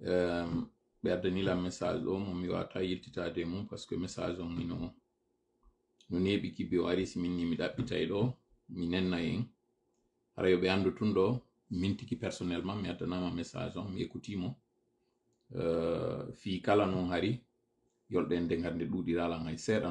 ɓe addanila message ɗo mo mi wata yiltitade mum parce que message on ino no neɓi kibe o ari siminni mi ɗaɓɓitay ɗo mi nenna en hara yo ɓe andu tun ɗo mintiki personnellement mi addanama message on mi écoutimo fi kala non hari yolɗen nde hande ɗuɗiralan hay seeɗa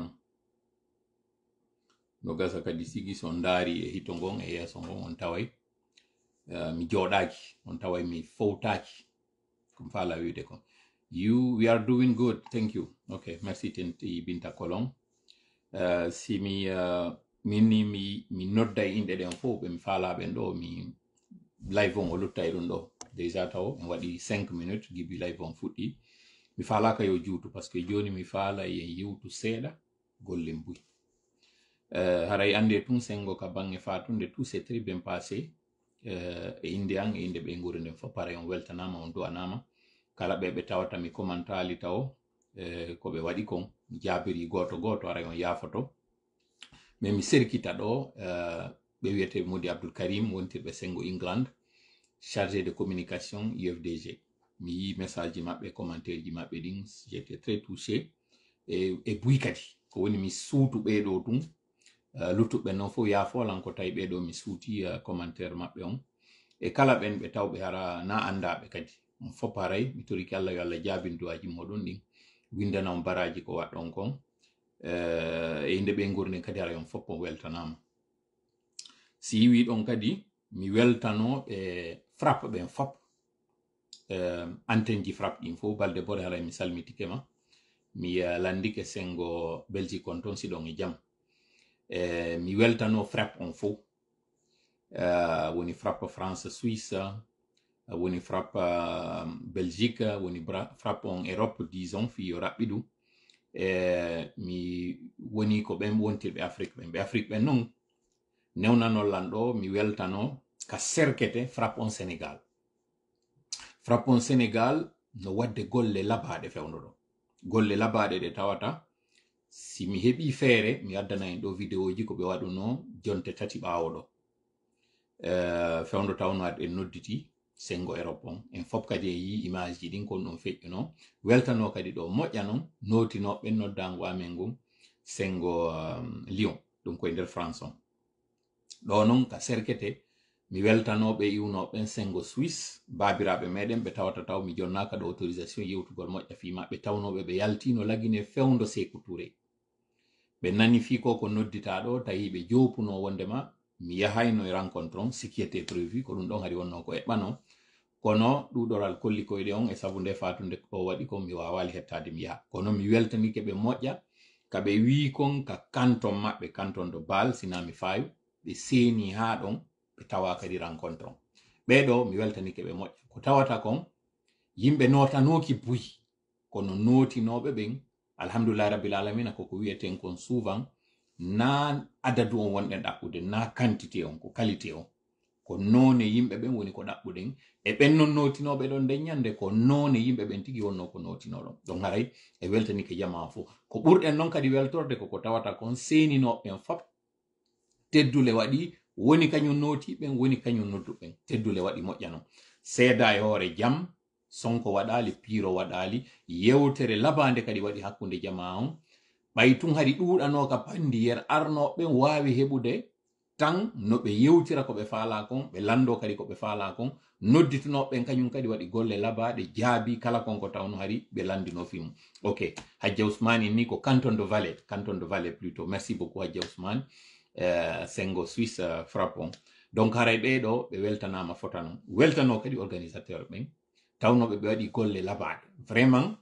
no gasa kadi sigi so ndaari e hito ngon e yeeso ngon on taway mi jooɗaki on taway mi fowtaki comme fala wiide ko we are doing good, thank you. Okay, merci tenti Binta Kolon. Si minni mi nodda inde den fo be mi fala ben do mi live on o luttay ɗum ɗo déjà taw en waɗi 5 minutes gibi live on fuɗɗi mi fala ka yo juutu parce que joni mi fala yen yiwtu seeɗa gollem buy haray ande tun sengo ka bange fatunde tout c'est très bien passé e inde an e inde ɓe nguri nden fo paray on weltanama on du'anama kala ɓe tawata mi commentali taw ko ɓe waɗi kon mi jaabiri goto goto aray on yafoto mais mi serkita ɗo ɓe wiyete Modi Abdoul Karim wontirɓe sengo England chargé de communication UFDG mi yi message ji maɓɓe commentaire ji maɓɓe ɗin j'étais très touché e buy kadi ko woni mi suutu ɓeɗo tun luttuɓe noon fo yafolan ko tawi ɓeɗo mi suuti commentaire maɓɓe on e kala ɓen ɓe tawɓe hara na andaɓe kadi on fo pareil mi toriki Allah yo Allah jaabin duwaji moɗon ɗin windana on baraji ko waɗɗon kon e inde ɓe gurni kadi hara on foppo weltanama si yiwi ɗon kadi mi weltano ɓe frappe ɓen fop antenne ji frappe ɗin fo balde bore haray mi salmitike ma mi landike sengo Belgique on ton siɗon e jam mi weltano frappe on fo woni frappe France Suisse woni frappe Belgique woni frappe on Europe disons fi yo raɓɓiɗu mi woni ko ɓen wontirɓe Afrique ɓen ɓe Afrique ɓen non newnanollan ɗo mi weltano ka serkete frappe on Sénégal frappe on Sénégal no wadde golle labaɗe fewno ɗo golle labaɗe ɗe tawata si mi heɓi feere mi addana en ɗo vidéo ji ko ɓe waɗuno jonte tati ɓawo ɗo fewndo tawno aɗe nodditi sengo Europe on en fop kadi e yi image ji ɗin kon ɗon feƴƴuno weltano kadi ɗo moƴƴa non notinoɓe noddango amen ngon sengo Lyon ɗum koye nder France on ɗo non ka serkete mi weltanoɓe iwnoɓen sengo Suisse babiraɓe meɗen ɓe tawata taw mi jonnaka ɗo autorisation yewtugol moƴƴa fi maɓɓe tawnoɓe ɓe yaltino lagine fewndo Sékou Touré ɓe nani fi ko noddita ɗo tawi ɓe jopuno wondema mi yahayno e rencontre on ce qui était prévu ko ɗum ɗon hari wonno ko eɓɓano kono ɗuɗoral kolli koyɗe on e sabu nde fatunde ko waɗi kon mi wawali hettade mi yaha kono mi weltanike ɓe moƴƴa kaɓe wi kon ka canton maɓɓe canton de Bâle sina mi fayu ɓe seeni ha ɗon ɓe tawa kadi rencontre on ɓeɗo mi weltanike ɓe moƴƴa ko tawata kon yimɓe notanoki buy kono notinoɓe ɓen alhamdulillah rabbil alamina koko wiyeten kon souvent na adadu on wonɗen ɗaɓɓude na quantité on ko qualité on ko none yimɓe ɓen woni ko ɗaɓɓuɗen e ɓen non notinoɓe ɗon nden ñande ko none yimɓe ɓen tigi wonno ko notinoɗon donc haray e weltanike jama fo ko ɓurɗen noon kadi weltorde koko tawata kon seninoɓen fop teddule waɗi woni kañum notiɓen woni kañum nodduɓen teddule waɗi moƴƴa non seeda e hoore jam sonko waɗali piiro waɗali yewtere labande kadi waɗi hakkunde jama on ɓay tun hari ɗuɗano ka pandi yer arnoɓe wawi heɓude tan no ɓe yewtira ko ɓe faala kon ɓe lando kadi ko ɓe faala kon nodditunoɓen kañum kadi waɗi golle labaɗe jaabi kala kon ko tawno hari ɓe landino film ok Hadja Ousmane ni ko canton de Valais plutôt merci beaucoup Hadja Ousmane sengo Suisse frappon donc haray ɓeɗo ɓe weltanama fota non weltano kadi organisateur ɓen tawnoɓe ɓe waɗi golle labaɗe vraiment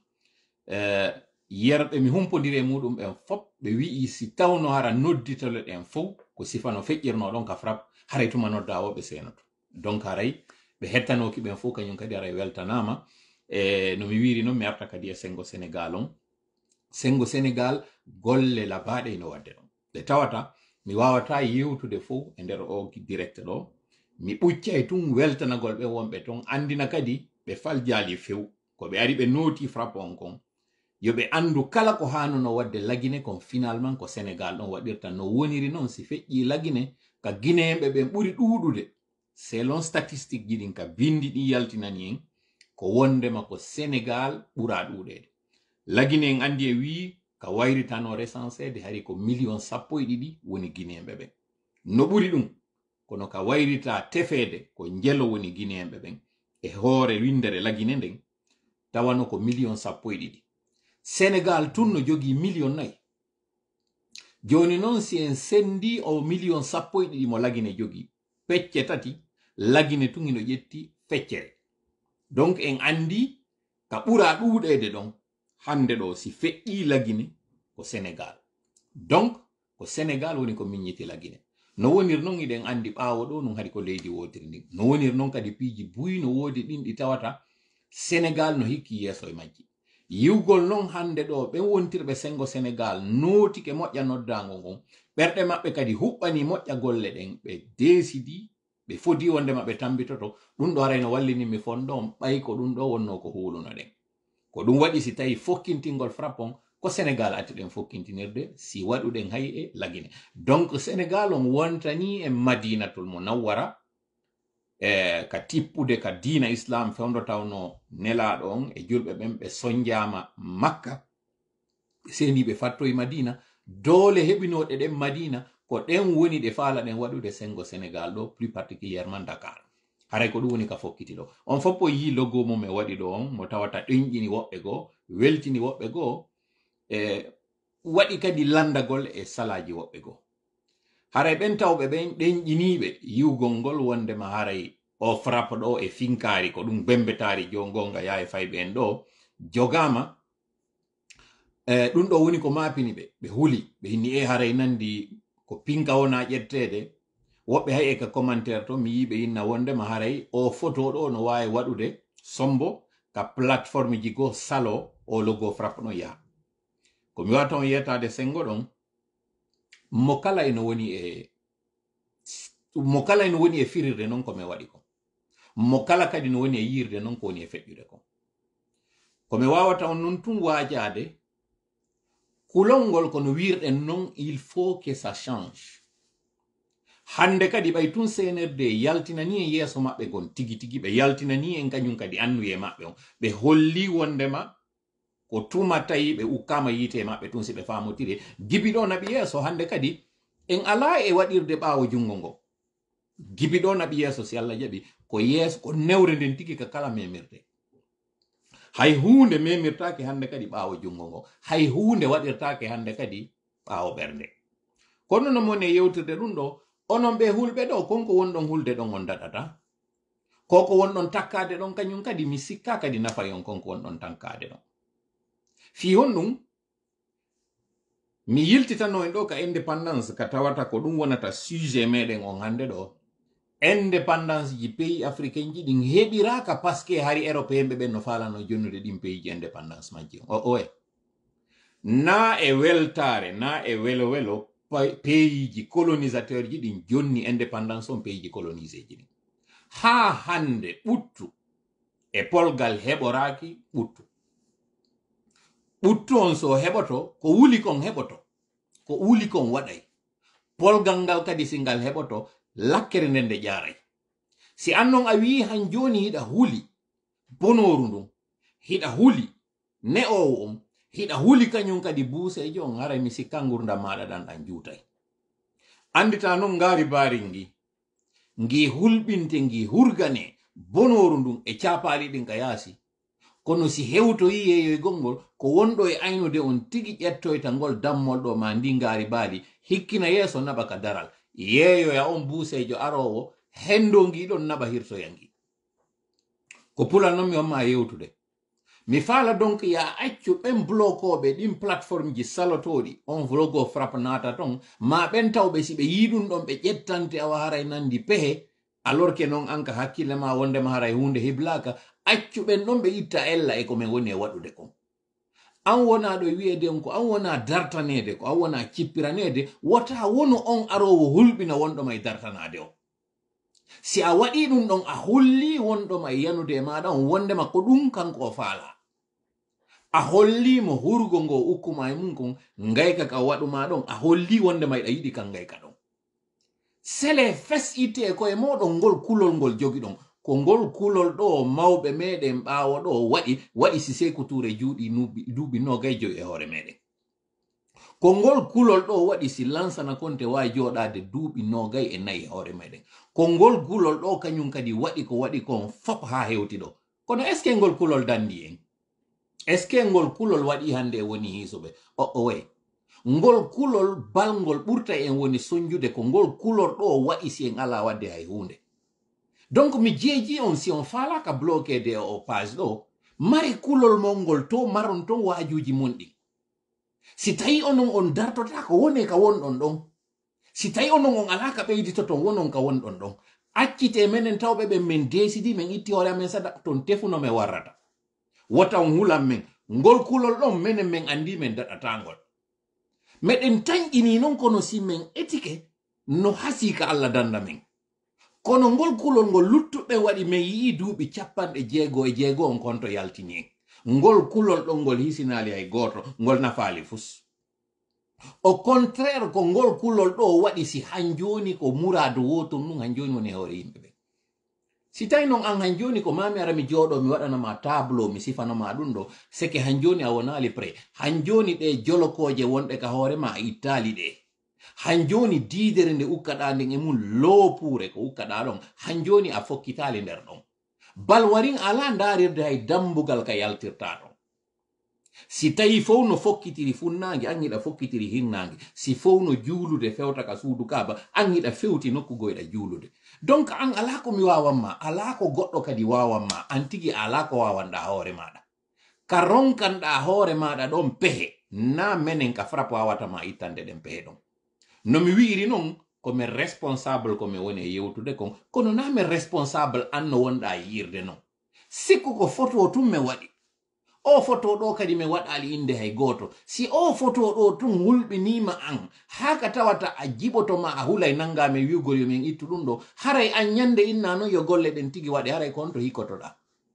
yerɓe mi humpodiri muɗum ɓen fop ɓe wi'i si tawno hara nodditole ɗen fof ko sifano feƴƴirno ɗon ka frappe haray tuma nodda o ɓe senoto donc haray ɓe hettanoki ɓen fof kañum kadi haray weltanama no mi wiri noon mi arta kadi e sengo Sénégal on sengo Sénégal golle labaɗe ino wadde ɗon ɓe tawata mi wawata yewtude fof e nder o direct ɗo mi ɓuccay tun weltanagol ɓe wonɓe ton andina kadi ɓe faljali few ko ɓe ari ɓe noti frappe on kon yoɓe andu kala ko hanuno wadde lagine kon finalement ko Sénégal ɗon waɗirta no woniri noon si feƴƴi lagine ka guinéenɓe ɓen ɓuri ɗuɗude selon statistique ji ɗin ka bindi ɗi yaltinani en ko wondema ko Sénégal ɓura ɗuɗede lagine en andi e wi ka wayritano recensede hari ko million 12 woni guinéemɓe ɓen no ɓuri ɗum kono ka wayrita tefede ko jelo woni guinéemɓe ɓen e hoore windere lagine nden tawano ko million 12 Sénégal tun no jogi million 4 joni noon si en sendi o million 12 mo lagine jogi pecce tati lagine tun ino ƴetti feccere donc en andi ka ɓura ɗuɗede ɗon hande ɗo si feƴƴi lagine ko Sénégal donc ko Sénégal woni ko miññiti lagine no wonir noon iɗen andi ɓaawo ɗo nun hari ko leydi wotiri ndin no wonir noon kadi piiji buyi no woodi ɗin ɗi tawata Sénégal no hikki yeeso e majji yiwgol noon hande ɗo ɓen wontirɓe sengo Sénégal nootike moƴƴa noddago ngon ɓerɗe maɓɓe kadi huɓɓani moƴƴa golle ɗen ɓe décidi ɓe fodi wonde maɓɓe tambitoto ɗum ɗo arayno wallinimi fonɗo on ɓay ko ɗum ɗo wonno ko huuluno ɗen ko ɗum waɗi si tawi fokkintingol frappon ko Sénégal atiɗen fokkintinirde si waɗuɗen hay e lagine donc Sénégal on wontani e Madinatul Munawwara ka tippude ka diina islam fewndo tawno nelaɗo on e julɓe ɓen ɓe sonjama Makka seni ɓe fattoye Madina doole heɓinoɗe ɗen Madina ko ɗen woni ɗe faala ɗen waɗude sengo Sénégal ɗo plus particulièrement Dakar haray ko ɗum woni ka fokkiti ɗo on foppo yi logo mum e waɗi ɗo on mo tawata ɗenƴini woɓɓe goo weltini woɓɓe goo waɗi kadi landagol e salaji woɓɓe goo haray ɓen tawɓe ɓen ɗenƴiniɓe yiwgol ngol wondema haray o frappe ɗo e finkari ko ɗum bembetari jongonga yaa e fayɓe en ɗo jogama ɗum ɗo woni ko mapini ɓe huli ɓe hinni e haray nandi ko pinka wona ƴettede woɓɓe hay e ka commentaire to mi yiɓe inna wondema haray o photo ɗo no wawi waɗude sombo ka plateforme ji goo salo o logo frappe no yaha ko mi wata on yettade sengo ɗon mo kala eno woni e firirde noon ko mi waɗi ko mo kala kadi no woni e yirde noon ko woni e feƴƴude ko mi wawata on non tun waajade kulol ngol kono wirɗen noon il faut que ça change hande kadi ɓay tun CNRD yaltinani e yeeso maɓɓe gon tigi tigi ɓe yaltinani en kañum kadi annuye maɓɓe on ɓe holli wondema ko tuma tawi ɓe ukkama yiite maɓɓe tun si ɓe famotiri gibi ɗo naɓi yeeso hande kadi en ala e waɗirde ɓaawo jungo ngo gibi ɗo naɓi yeeso si Allah jaɓi ko yeeso ko newre nden tigi ka kala memirde hay hunde memirtake hande kadi ɓaawo jungo ngo hay hunde waɗirtake hande kadi ɓaawo ɓernde kono no mon e yewtirde ɗum ɗo onon ɓe hulɓe ɗo konko wonɗon hulde ɗon on daɗata koko wonɗon takkade ɗon kañum kadi mi sikka kadi nafa yon konko wonɗon tankade ɗon fi hon ɗum mi yiltitano en ɗo ka indépendance ka tawata ko ɗum wonata sujet meɗen on hande ɗo indépendance ji pays africain ji ɗin heɓiraka parce que hari européen ɓe ɓen no falano jonnude ɗin pays ji indépendance majji na e weltare na e welo welo pays ji colonisateur ji ɗin jonni indépendance on pays ji colonisé ji ɗin ha hande ɓuttu e polgal heɓoraki ɓuttu on so heɓoto ko wuli kon heɓoto ko wuli kon waɗay polgal ngal kadi si ngal heɓoto lakkere nden nde ƴaaray si annon a wi han joni hiɗa huli bonoru ndun hiɗa huli ne'owo on hiɗa huli kañum kadi buusejo on haray mi sikka gurdam maɗa ɗan juutay andita noon ngaari baari ngi hulɓinte ngi hurgane bonoru ndun e capaali ɗin ka yaasi kono si hewtoyi yeeyoygol ngol ko wonɗo e aynude on tigi ƴettoyta ngol dammol ɗo ma ndi ngaari baali hikkina yeeso naɓa ka daral yeeyoya on buusejo arowo hendo ngiɗon naɓa hirtoyangi ko pula noon mi wamma yewtude mi faala donc ya accu ɓen blokoɓe ɗin plateforme ji salotoɗi on vlogo frappe naata ton ma ɓen tawɓe si ɓe yiɗum ɗon ɓe ƴettante awa haray nandi pehe alors que noon anka hakkille ma wondema haray hunde hiblaka accu ɓen ɗon ɓe itta ella e ko min woni e waɗude kon an wona ɗo wiyede on ko an wona dartanede ko an wona cippiranede wota wono on arowo hulɓina wonɗoma e dartanade o si a waɗi ɗum ɗon a holli wonɗoma e yanude e maɗa on wondema ko ɗum kanko o faala a hollimo hurgo ngo ukkuma e mum kon ngayka ka waɗuma ɗon a holli wondema eɗa yiɗi kan ngayka ɗon sele fesite ko e moɗon ngol kulol ngol jogi ɗon ko ngol kulol ɗo mawɓe meɗen ɓaawo ɗo waɗi si Sékou Touré juuɗi duuɓi 25 e hoore meɗen. Ko ngol kulol ɗo waɗi si Lansana Conté wawi joɗade duuɓi 24 e hoore meɗen. Ko ngol kulol ɗo kañum kadi waɗi ko waɗi kon fop ha hewti ɗo. Kono est ce que ngol kulol dandi en? Est ce que ngol kulol waɗi hande woni hiisuɓe? Way. Ngol kulol balngol ɓurta en woni sonjude ko ngol kulol ɗo waɗi si en ala wadde hay hunde. Donc mi jeeji on si on falaka bloquede o page ɗo mari kulol mongol to maron to wajuji mon ɗi. Si tawi onon on dartota ko woni ka wonɗon ɗon, si tawi onon on alaka ɓeyditoton wonon ka wonɗon ɗon, accite menen tawɓe ɓe min desidi min itti hoore amen sada ton tefuno me warrata wota on hulan men ngol kulol ɗon menen min andi men daɗatangol meɗen tanƴini non kono si men etike no hasi ka Allah danda men. Kono ngol kulol ngol luttuɓe waɗi min yii duuɓi 56 on konto yaltini en. Ngol kulol ɗon ngol hisinali hay goto, ngol nafaali fus. Au contraire ko ngol kulol ɗo waɗi si hanjoni ko muradu woton nun hanjoni woni hoore yimɓe ɓe. Si tawi non an hanjoni ko mami ara mi jooɗo mi waɗanama tableau mi sifanoma ɗum ɗo seke hanjoni a wonali pré. Hanjoni ɗe jolokoje wonɗe ka hoorema a ittali ɗe. Hanjoni diidere nde ukkaɗa nden e mum loopure ko ukkaɗa ɗon hanjoni a fokkitali nder ɗon. Balwarin ala ndarirde hay dambugal ka yaltirta ɗon. Si tawi fof no fokkitiri funnange an yiɗa fokkitiri hinnange, si fof no juulude fewta ka suudu Kaaba an yiɗa fewti nokku goyɗa juulude. Donc an ala ko mi wawanma, ala ko goɗɗo kadi wawanma, an tigi ala ko wawanɗa hoore maɗa. Ka ronkanɗa hoore maɗa ɗon pehe na menen ka frappe wawatama ittande ɗen pehe ɗon. No mi wiiri non komi responsable komi woni e yewtude kon, kono na mi responsable an no wonɗa yirde non. Sikku ko photo tum me waɗi. O photo ɗo kadi mi waɗali inde hay goto. Si o photo ɗo tun hulɓinima an haka tawata a jiɓotoma a hulay nangame wiugol yomin ittu ɗum ɗo haray an ñande inna non yo golle ɗen tigi waɗe haray konto hikkotoɗa.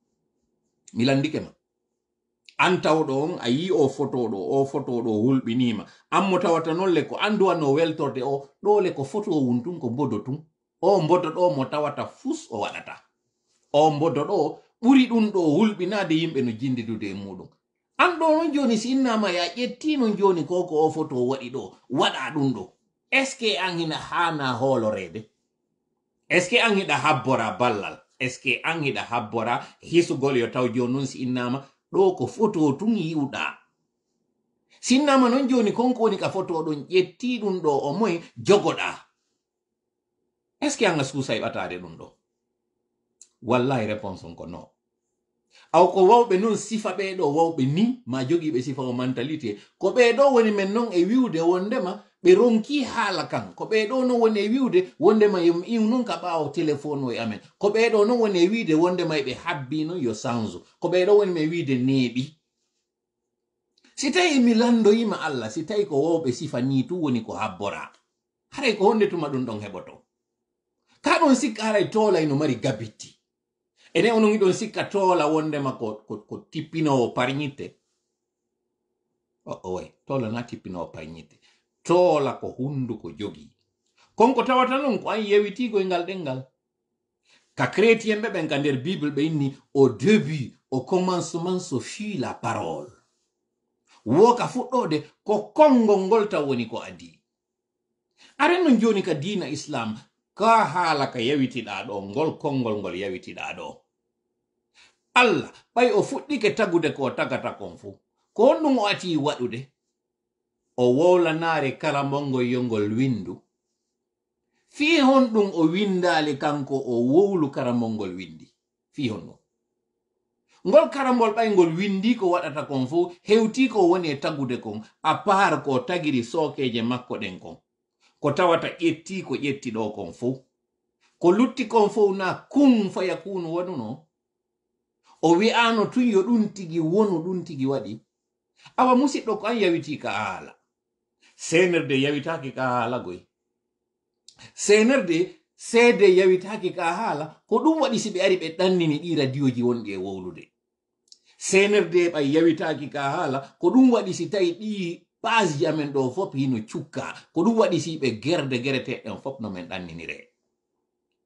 Mi landike ma. An tawɗo on a yi o photo ɗo hulɓinima an mo tawata non le ko anduwa no weltorde o ɗo le ko photo wuntun ko mbodo tun. O mbodo ɗo mo tawata fus o waɗata. O mbodo ɗo ɓuri ɗum ɗo hulɓinade yimɓe no jindidude e muɗum. An ɗo non joni si innama ya ƴettino joni ko o photo waɗi ɗo waɗa ɗum ɗo. Est ce que an hina hana hoolorede? Est ce que an hiɗa habbora ballal? Est ce que an hiɗa habbora hisugol yo taw joni non si innama ɗo ko photo tun yiwɗa. Si innama non joni konko woni ka photo ɗon ƴetti ɗum ɗo o moye jogoɗa. Est ce que an a suusay ɓatade ɗum ɗo? Wallahi réponse on ko non. Aw ko wawɓe non sifa ɓeɗo wawɓe ni ma jogiiɓe sifa o mentalité ko ɓeɗo woni men non e wiwde wondema ɓe ronki haala kan ko ɓeɗo non woni e wiwde wondema iw non ka ɓaawo téléphone o e amen ko ɓeɗo non woni e wiide wondema ɓe habbi non yo sanzu ko ɓeɗo woni me wiide neeɓi. Si tawi mi landoyima Allah si tawi ko wawɓe sifa ni tu woni ko habbora haray ko honde tuma ɗum ɗon heɓoto ka ɗon sikka haray tolay no mari gabitti. Ene onon ɗon sikka tola wondema ko tippinowo parñitte. Way tola na tippinowo parñitte. Tola ko hunduko jogi. Konko tawata non ko an yewitigo e ngal ɗengal. Ka chrétien ɓe ɓen ka nder Bible ɓe inni au début, au commencement se fut la parole. Woka fuɗɗode ko kongol ngol taw woni ko adi. Aren non joni ka diina Islam ka haala ka yawitiɗa ɗo ngol kongol ngol yawitiɗa ɗo. Allah ɓay o fuɗɗike tagude ko tagata kon fu ko honɗum o ati waɗude o wowlanare kala mongol yongol windu fi honɗum o windali kanko o wowlu karamol windi fi honɗum ngol karambol ɓaygol windi ko waɗata kon fu hewti ko woni e tagude kon a part ko tagiri sokeje makko ɗen kon ko tawata ƴetti ko ƴetti ɗo kon fu ko lutti kon fu na kun fa yakunu waɗuno o wi'ano tun yo ɗum tigi wonu ɗum tigi waɗi awa musidɗo ko an yawiti ka haala senerde yawitaki ka haala goy senerde seede yawitaki ka haala ko ɗum waɗi si ɓe ari ɓe ɗannini ɗi radioji wonɗi e wowlude senerde ɓay yawitaki ka haala ko ɗum waɗi si tawi ɗi page amen ɗo fop hino cukka ko ɗum waɗi si ɓe gerde gereteɗen fop no men ɗanninire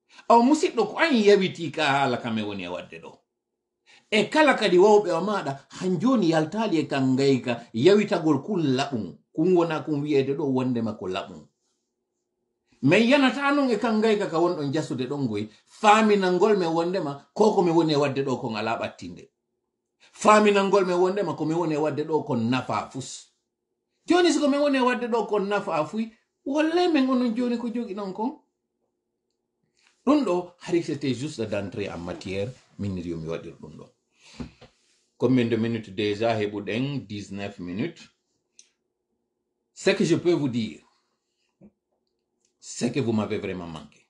aw musidɗo ko an yawiti ka haala kame woni e wadde ɗo e kala kadi wawɓe o maɗa han joni yaltali e kan gayka yawitagol kun laɓum kun wona kun wiyede ɗo wondema ko laɓum min yanata non e kan gayka ka wonɗon jasude ɗon goy faminalngol mi wondema ko komi woni e wadde ɗo kon ala ɓattinde faminalngol mi wondema komi woni e wadde ɗo kon nafa fus joni siko mi woni e wadde ɗo kon nafa fuy wolle min onon joni ko jogi ɗon kon ɗum ɗo hari c'était juste d'entrer en matière miniri mi waɗir ɗum ɗo combien de minutes déjà heɓuɗen 19 minutes ce que je peux vous dire c'est que vous m'avez vraiment manqué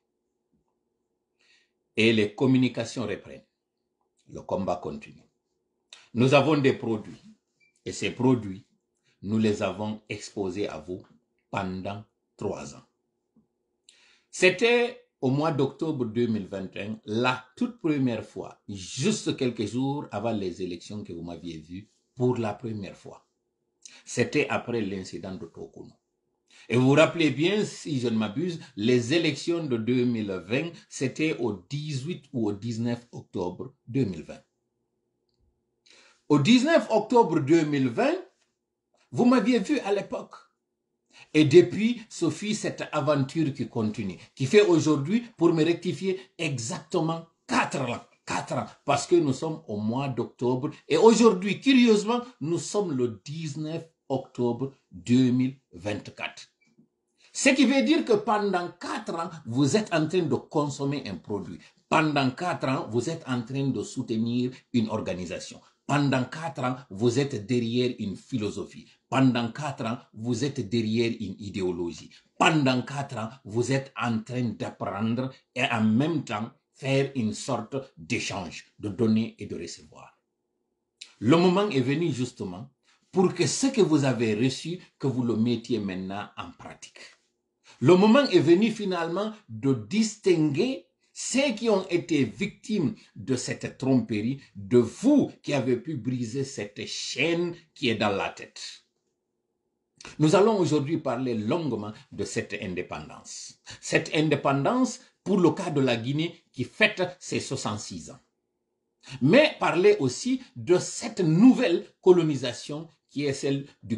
et les communications reprennent le combat continue nous avons des produits et ces produits nous les avons exposés à vous pendant 3 ans c'était au mois d'octobre 2021, la toute première fois, juste quelques jours avant les élections que vous m'aviez vues, pour la première fois. C'était après l'incident de Tokuno. Et vous vous rappelez bien, si je ne m'abuse, les élections de 2020, c'était au 18 ou au 19 octobre 2020. Au 19 octobre 2020, vous m'aviez vu à l'époque. Et depuis, Sophie, cette aventure qui continue, qui fait aujourd'hui, pour me rectifier, exactement 4 ans. 4 ans, parce que nous sommes au mois d'octobre. Et aujourd'hui, curieusement, nous sommes le 19 octobre 2024. Ce qui veut dire que pendant 4 ans, vous êtes en train de consommer un produit. Pendant 4 ans, vous êtes en train de soutenir une organisation. Pendant 4 ans, vous êtes derrière une philosophie. Pendant 4 ans, vous êtes derrière une idéologie. Pendant 4 ans, vous êtes en train d'apprendre et en même temps faire une sorte d'échange, de donner et de recevoir. Le moment est venu justement pour que ce que vous avez reçu, que vous le mettiez maintenant en pratique. Le moment est venu finalement de distinguer ceux qui ont été victimes de cette tromperie, de vous qui avez pu briser cette chaîne qui est dans la tête. Nous allons aujourd'hui parler longuement de cette indépendance. Cette indépendance pour le cas de la Guinée qui fête ses 66 ans. Mais parler aussi de cette nouvelle colonisation qui est celle du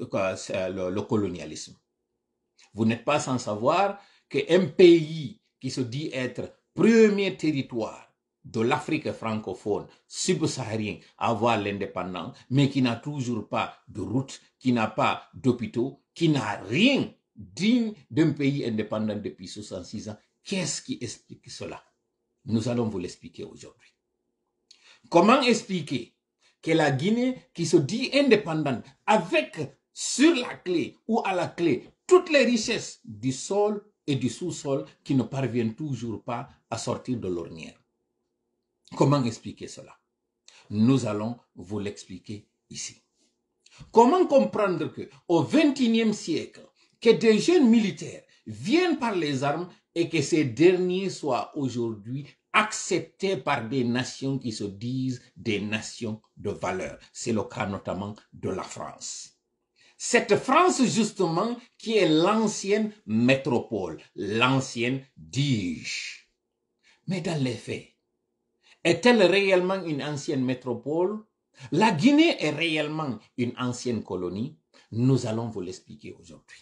le colonialisme. Vous n'êtes pas sans savoir qu'un pays qui se dit être premier territoire de l'Afrique francophone subsaharienne à avoir l'indépendance, mais qui n'a toujours pas de route, qui n'a pas d'hôpitaux, qui n'a rien digne d'un pays indépendant depuis 66 ans. Qu'est-ce qui explique cela? Nous allons vous l'expliquer aujourd'hui. Comment expliquer que la Guinée, qui se dit indépendante, avec sur la clé ou à la clé toutes les richesses du sol et du sous-sol qui ne parviennent toujours pas à sortir de l'ornière. Comment expliquer cela? Nous allons vous l'expliquer ici. Comment comprendre que au XXIe siècle, que des jeunes militaires viennent par les armes et que ces derniers soient aujourd'hui acceptés par des nations qui se disent des nations de valeur. C'est le cas notamment de la France. Cette France, justement, qui est l'ancienne métropole, l'ancienne dis-je. Mais dans les faits, est-elle réellement une ancienne métropole? La Guinée est réellement une ancienne colonie? Nous allons vous l'expliquer aujourd'hui.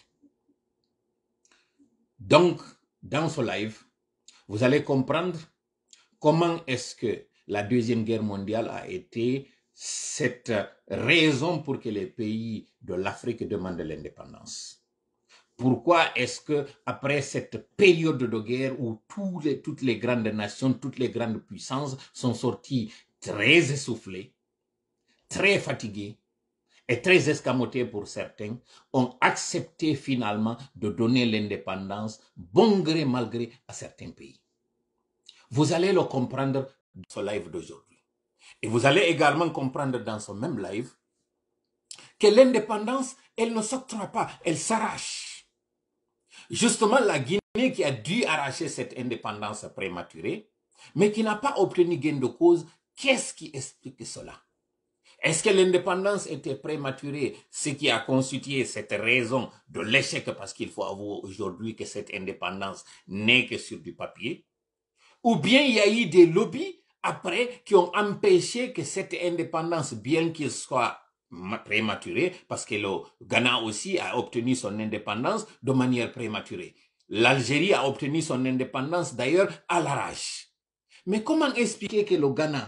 Donc, dans ce live, vous allez comprendre comment est-ce que la Deuxième Guerre mondiale a été cette raison pour que les pays de l'Afrique demandent l'indépendance. Pourquoi est-ce que après cette période de guerre où toutes les grandes nations, toutes les grandes puissances sont sorties très essoufflées, très fatiguées et très escamotées pour certains, ont accepté finalement de donner l'indépendance, bon gré mal gré, à certains pays. Vous allez le comprendre dans ce live d'aujourd'hui. Et vous allez également comprendre dans ce même live que l'indépendance, elle ne s'octroie pas, elle s'arrache. Justement, la Guinée qui a dû arracher cette indépendance prématurée, mais qui n'a pas obtenu gain de cause, qu'est-ce qui explique cela? Est-ce que l'indépendance était prématurée, ce qui a constitué cette raison de l'échec, parce qu'il faut avouer aujourd'hui que cette indépendance n'est que sur du papier? ou bien il y a eu des lobbies après qui ont empêché que cette indépendance, bien qu'il soit prématurée, parce que le Ghana aussi a obtenu son indépendance de manière prématurée. L'Algérie a obtenu son indépendance d'ailleurs à l'arrache. Mais comment expliquer que le Ghana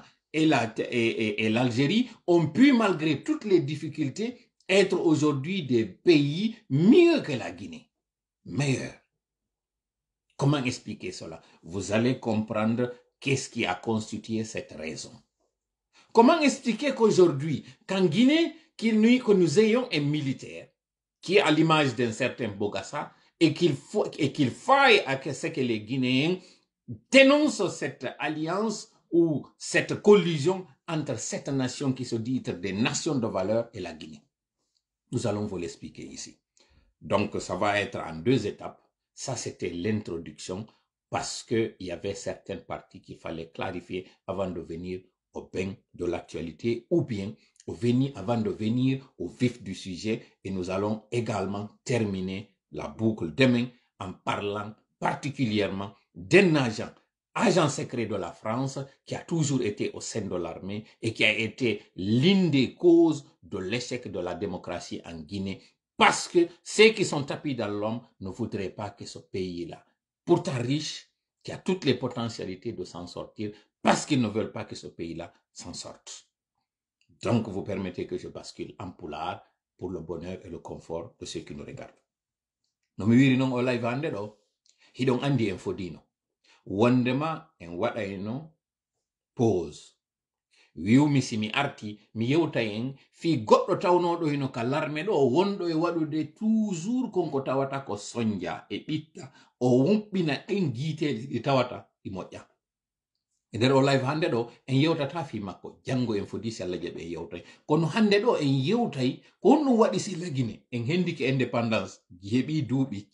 et l'Algérie ont pu, malgré toutes les difficultés, être aujourd'hui des pays mieux que la Guinée, meilleurs? Comment expliquer cela? Vous allez comprendre qu'est-ce qui a constitué cette raison. Comment expliquer qu'aujourd'hui, qu'en Guinée, que nous ayons un militaire qui est à l'image d'un certain Bogassa et qu'il faille à ce que les Guinéens dénoncent cette alliance ou cette collision entre cette nation qui se dit des nations de valeur et la Guinée. Nous allons vous l'expliquer ici. Donc, ça va être en 2 étapes. Ça, c'était l'introduction parce qu'il y avait certaines parties qu'il fallait clarifier avant de venir au bain de l'actualité ou bien avant de venir au vif du sujet. Et nous allons également terminer la boucle demain en parlant particulièrement d'un agent secret de la France qui a toujours été au sein de l'armée et qui a été l'une des causes de l'échec de la démocratie en Guinée. Parce que ceux qui sont tapis dans l'homme ne voudraient pas que ce pays-là, pourtant riche, qui a toutes les potentialités de s'en sortir, parce qu'ils ne veulent pas que ce pays-là s'en sorte. Donc, vous permettez que je bascule en poulard pour le bonheur et le confort de ceux qui nous regardent. No mi wiri non o live hande ɗo, hiɗon andi en fodino. Wondema en waɗayno pause. Wiwmi simi arti mi yewta en fi goɗɗo tawnoɗo hino ka larme ɗo wonɗo e waɗude toujours konko tawata ko sonja e ɓitta o wumɓina en guiteɗe ɗi tawata ɗi moƴƴa. E nder o live hande ɗo en yewtata fi makko, janngo en fodi si Allah jaɓi en yewtay. Kono hande ɗo en yewtay ko honɗum waɗi silla Guinée en hendiki indépendance heɓi duuɓi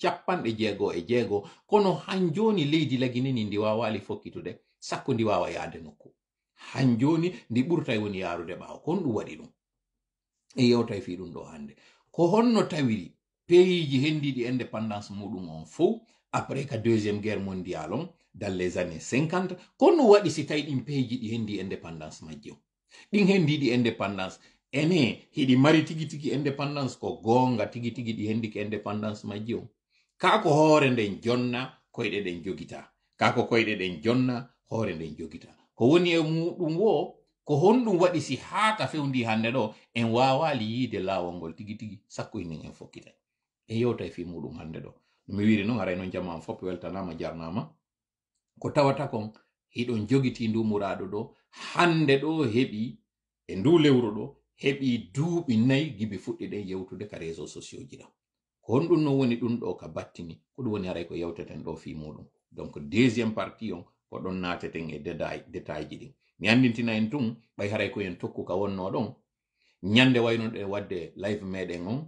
60 kono han joni leydi la Guinée ni ndi wawali fokkitude sakko ndi wawa yaade nokku. Han joni ndi ɓurtay woni yarude ɓaawo ko honɗum waɗi ɗum e yewtay fi ɗum ɗo hande ko honno tawiri pays ji hendiɗi indépendance muɗum on fof après ka deuxième guerre mondiale on dans les années 50 kono waɗi si tawi ɗin pays ji ɗi hendi indépendance majji on ɗin hendiɗi indépendance ene hiɗi mari tigi tigi indépendance ko gonga tigi tigi ɗi hendi ko indépendance majji on ka ko hoore nden jonna koyɗe ɗen jogita ka ko koyɗe ɗen jonna hoore nden jogita ko woni e muɗum wo ko honɗum waɗi si haaka fewndi hande ɗo en wawali yiide laawol ngol tigi tigi sakko inen en fokkita en yewta e fi muɗum hande ɗo mi wiri noon haray noon jamma fof weltanama jarnama ko tawata kon hiɗon jogiti ndu muraɗo ɗo hande ɗo heɓi e ndu lewru ɗo heɓi duuɓi 4 gibi fuɗɗiɗen yewtude ka réseaux sociaux ji ɗo ko honɗum no woni ɗum ɗo ka battini ko ɗum woni haray ko yewteten ɗo fi muɗum donc deuxième partie on ko ɗon nateten e détail ji ɗin mi andintina en tun ɓay haray ko en tokku ka wonno ɗon ñande wayno ɗe wadde live meɗen on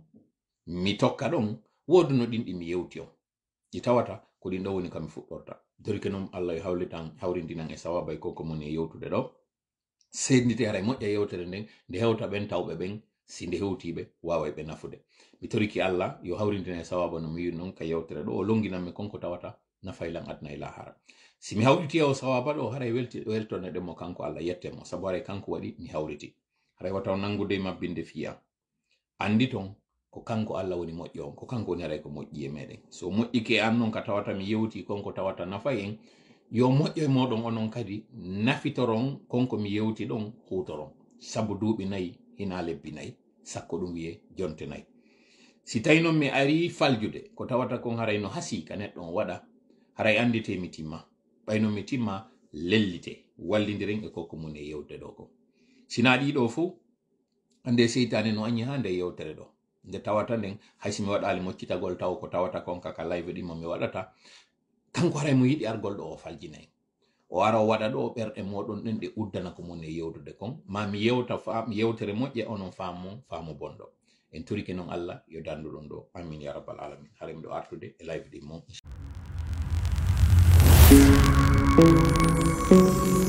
mi tokka ɗon woduno ɗin ɗi mi yewti on ɗi tawata ko ɗin ɗo woni kam mi fuɗɗorta dorike noon Allah hawrindinan e sawabay ko moni e yewtude ɗo sendite haray moƴƴa yewtere nden nde hewta ɓen tawɓe ɓen si nde hewtiɓe wawa ɓe nafude mi toriki Allah yo hawrindina e sawaba no mi yiri noon ka yewtere ɗo o longinanmi konko tawata nafaylan adna e lahara si mi hawriti o sawaba ɗo haray weltone ɗemmo kanko Allah yettemo sabu haray kanko waɗi mi hawriti haray wataw nangude mabbinde fiya andi ton ko kanko Allah woni moƴƴo on ko kanko woni haray ko moƴƴi e meɗen so moƴƴike an noon ka tawata mi yewti konko tawata nafay en yo moƴƴo e moɗon onon kadi nafitoron konko mi yewti ɗon hutoron sabu duuɓi 4 hina lebbi 4 sakko ɗum wiye jonte 4 si tawi noon mi ari faljude ko tawata kon haray no hasi ka neɗɗo on waɗa haray andite mi timma ɓayno mi timma lellite wallidiren e koko mun e yewte ɗo ko sina ɗiɗo fo ande seytane no añi ha nde yewtere ɗo nde tawata nden haysi mi waɗali moccitagol taw ko tawata kon kaka live ɗimo mi waɗata kanko haray mo yiɗi argol ɗo o faljinayi o ara o waɗa ɗo ɓerɗe moɗon ɗen ɗe uddana ko mun e yewtude kon ma mi yewta yewtere moƴƴe onon faamu bonɗo en turike noon Allah yo danduɗon ɗo amin ya rabbal alamin haray miɗo artude e live ɗi mo